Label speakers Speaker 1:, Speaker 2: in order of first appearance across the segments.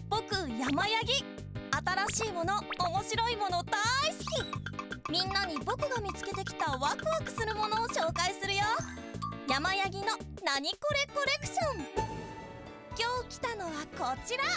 Speaker 1: 僕山ヤギ、新しいもの、面白いもの大好き。みんなに僕が見つけてきたワクワクするものを紹介するよ。山ヤギのナニコレコレクション。今日来たのはこちら。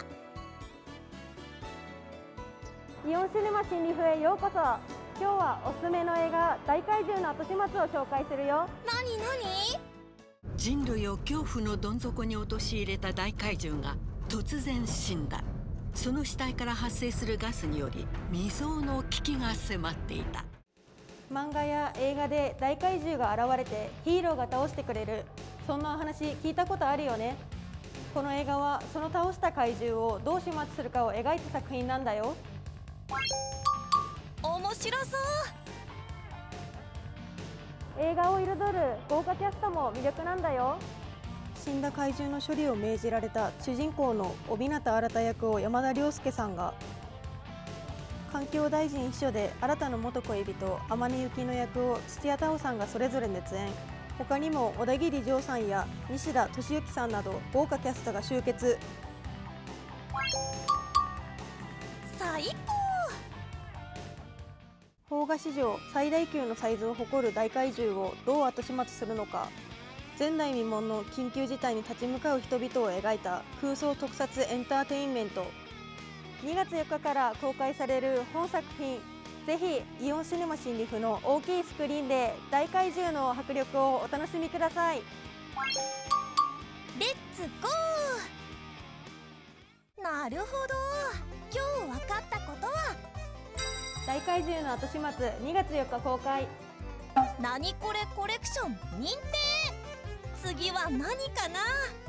Speaker 2: イオンシネマ新リフへようこそ。今日はおすすめの映画大怪獣の後始末を紹介するよ。
Speaker 1: なになに？
Speaker 3: 人類を恐怖のどん底に陥れた大怪獣が突然死んだ。その死体から発生するガスにより未曾有の危機が迫っていた。
Speaker 2: 漫画や映画で大怪獣が現れてヒーローが倒してくれる、そんなお話聞いたことあるよね。この映画はその倒した怪獣をどう始末するかを描いた作品なんだよ。
Speaker 1: 面白そう。
Speaker 2: 映画を彩る豪華キャストも魅力なんだよ。死んだ怪獣の処理を命じられた主人公の帯名新役を山田涼介さんが、環境大臣秘書で新たの元恋人天音幸乃役を土屋太鳳さんがそれぞれ熱演。他にも小田切丈さんや西田敏行さんなど豪華キャストが集結。
Speaker 1: 最高。
Speaker 2: 邦画史上最大級のサイズを誇る大怪獣をどう後始末するのか、前代未聞の緊急事態に立ち向かう人々を描いた空想特撮エンターテインメント。2月4日から公開される本作品、ぜひイオンシネマ新リフの大きいスクリーンで大怪獣の迫力をお楽しみください。
Speaker 1: レッツゴー。なるほど、今日分かったことは、
Speaker 2: 大怪獣の後始末2月4日公開。
Speaker 1: ナニコレコレクション認定。次は何かな？